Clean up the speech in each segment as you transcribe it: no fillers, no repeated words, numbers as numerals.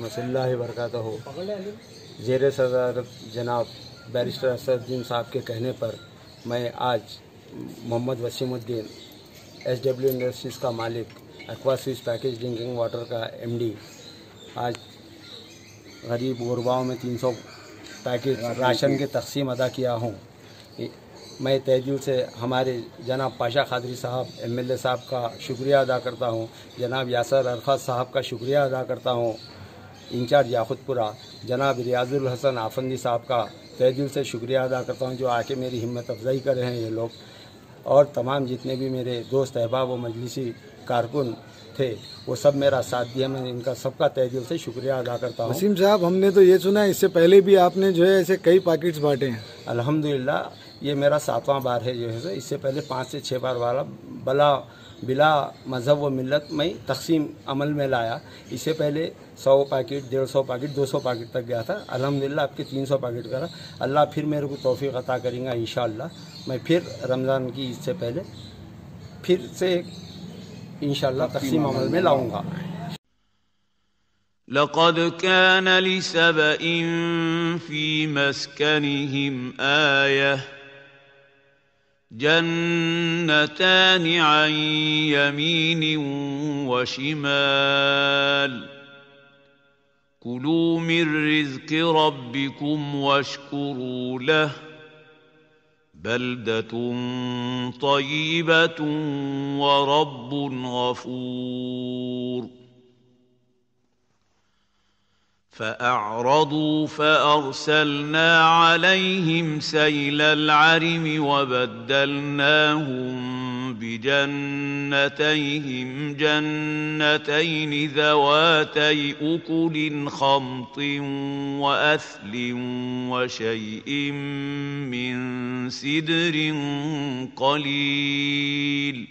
रहमतुल्लाहि व बरकातहू। ज़ेर सदारत जनाब बैरिस्टर असदुद्दीन साहब के कहने पर मैं आज मोहम्मद वसीमुद्दीन SW इंडस्ट्रीज़ का मालिक, Aqua Swiss package drinking water का MD, आज गरीब गुरबाओं में 300 पैकेट राशन के तकसीम अदा किया हूँ। मैं तहे दिल से हमारे जनाब पाशा खादरी साहब MLA साहब का शुक्रिया अदा करता हूँ, जनाब यासर अरफात साहब का शुक्रिया अदा करता हूँ, इंचार्ज याकुतपुरा जनाब रियाजुल हसन आफंदी साहब का तहे दिल से शुक्रिया अदा करता हूँ, जो आके मेरी हिम्मत अफजाई कर रहे हैं ये लोग, और तमाम जितने भी मेरे दोस्त अहबाब व मजलिसी कारकुन थे वो सब मेरा साथ दिया। मैं इनका सबका तहे दिल से शुक्रिया अदा करता हूँ। वसीम साहब, हमने तो ये सुना है इससे पहले भी आपने जो है ऐसे कई पैकेट्स बांटे हैं। अल्हम्दुलिल्लाह ये मेरा 7वां बार है जो है। इससे पहले 5 से 6 बार वाला बिला मज़हब व मिलत में तकसीम अमल में लाया। इससे पहले 100 पैकेट, 150 पैकेट, 200 पैकेट तक गया था। अल्हम्दुलिल्लाह आपके 300 पैकेट करा। अल्लाह फिर मेरे को तौफीक अता करेगा इंशाअल्लाह। मैं फिर रमज़ान की ईद से पहले फिर से इंशाअल्लाह तकसीम अमल में लाऊंगा। लक़द कान लिसबइन फी मस्कनिहिम आयह जन्नतान अन यमीन व शिमाल कुलू मिन रिज़्क़ि रब्बिकुम वश्कुरू लह बल्दतुन तय्यिबतुन व रब्बुन गफूर। فأعرضوا فأرسلنا عليهم سيل العرم وبدلناهم بجنتيهم جنتين ذواتي أكل خمط وأثل وشيء من سدر قليل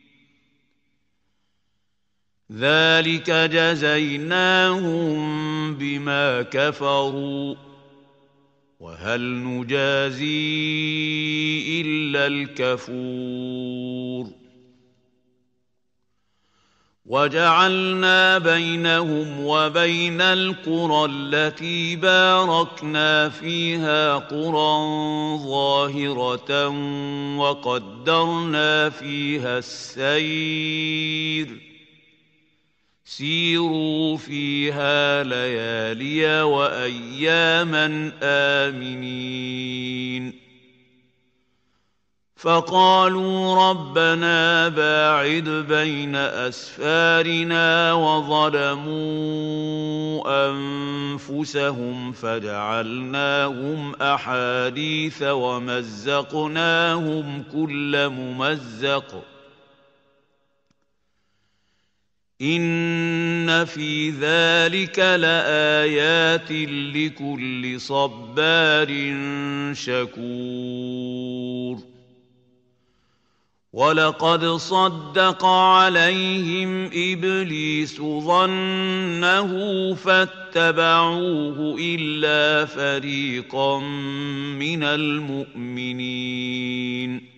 ذلك جزيناهم بما كفروا وهل نجازي إلا الكفور وجعلنا بينهم وبين القرى التي باركنا فيها قرى ظاهرة وقدرنا فيها السير سيروا فيها ليالي وأياما آمنين فقالوا ربنا باعد بين أسفارنا وظلموا أنفسهم فجعلناهم أحاديث ومزقناهم كل ممزق إن في ذلك لآيات لكل صبار شكور ولقد صدق عليهم إبليس ظنه فاتبعوه إلا فريقا من المؤمنين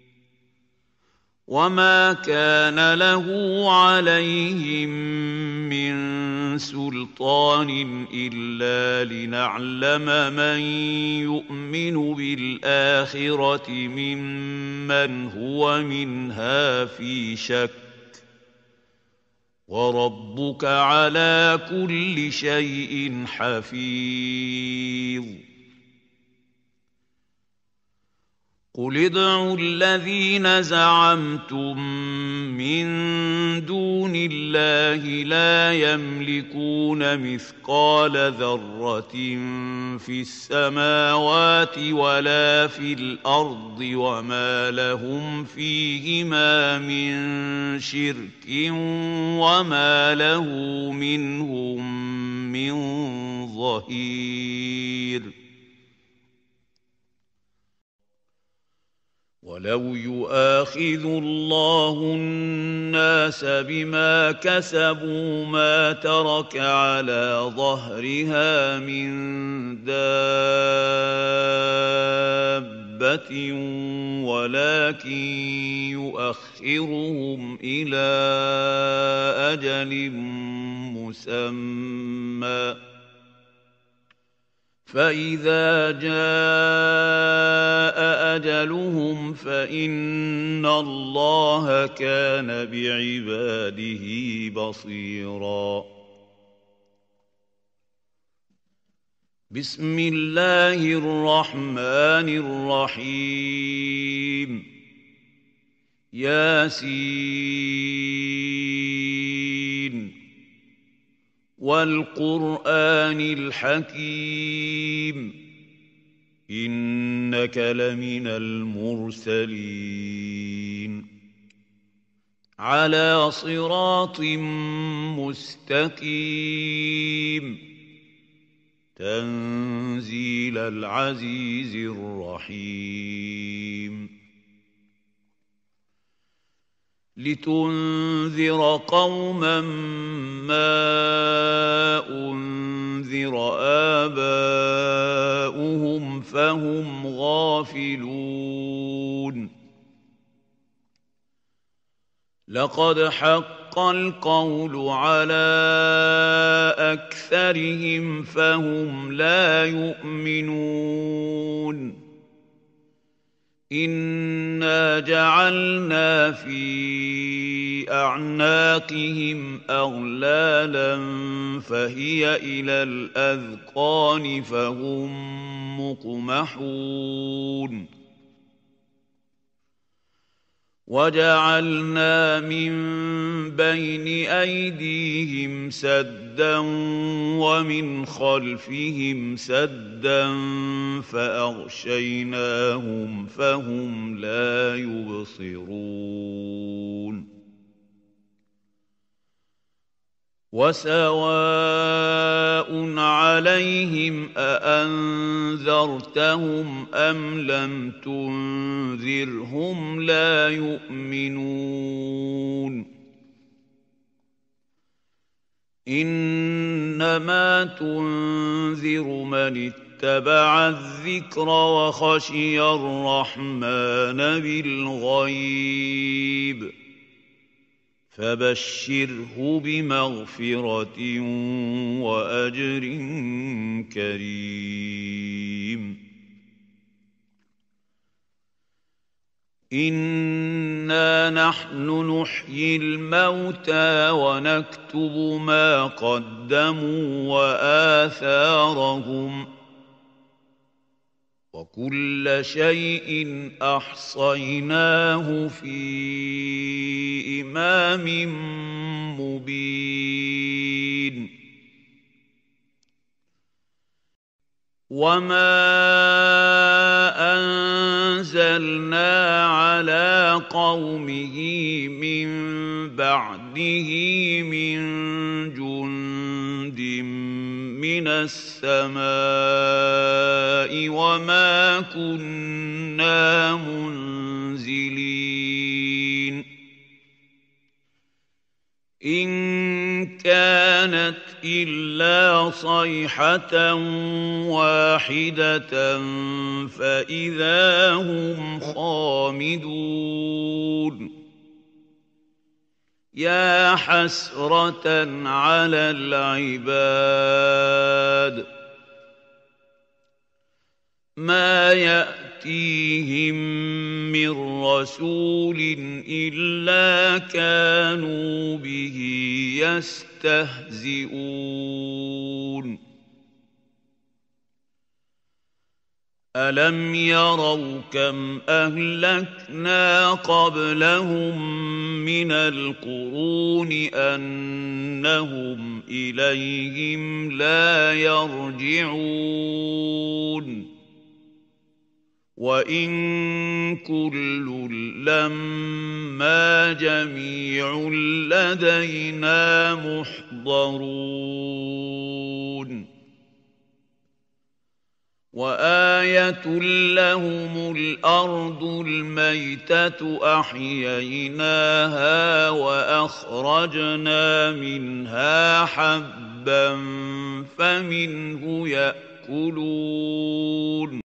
وما كان له عليهم من سلطان إلا لنعلم من يؤمن بالآخرة ممن هو منها في شك وربك على كل شيء حفيظ قل ادعوا الذين زعمتم من دون الله لا يملكون مثقال ذرة في السماوات ولا في الأرض وما لهم فيهما من شرك وما له منهم من ظهير ولو يؤاخذ الله الناس بما كسبوا ما ترك على ظهرها من دابة دابة ولكن يؤخرهم إلى أجل مسمى فإذا جاء أجلهم فإن الله كان بعباده بصيرا. بسم الله الرحمن الرحيم. ياسين والقرآن الحكيم إنك لمن المرسلين على صراط مستقيم تنزيل العزيز الرحيم. لتنذر قوما ما أنذر آباؤهم فهم غافلون. لقد حق القول على أكثرهم فهم لا يؤمنون. إنا جعلنا في أعناقهم أغلالا فهي إلى الأذقان فهم مقمحون. وجعلنا من بين أيديهم سدا ومن خلفهم سدا فأغشيناهم فهم لا يبصرون. وسواء عليهم أأنذرتهم أم لم تنذرهم لا يؤمنون. إنما تنذر من اتبع الذكر وخشي الرحمن بالغيب فبشره بمغفرة وأجر كريم. إنا نحن نحيي الموتى ونكتب ما قدموا وآثارهم وكل شيء أحصيناه في إمام مبين. وما أنزلنا على قومه من بعده من جند من السماء وما كنا منزلين. إن كانت إلا صيحة واحدة فإذا هم خامدون. يا حسرة على العباد ما يأتيهم من رسول إلا كانوا به يستهزئون. ألم يروا كم أهلكنا قبلهم من القرون أنهم إليهم لا يرجعون. وإن كل لما جميع لدينا محضرون. وآية لهم الأرض الميتة أحييناها وأخرجنا منها حبا فمنه يأكلون.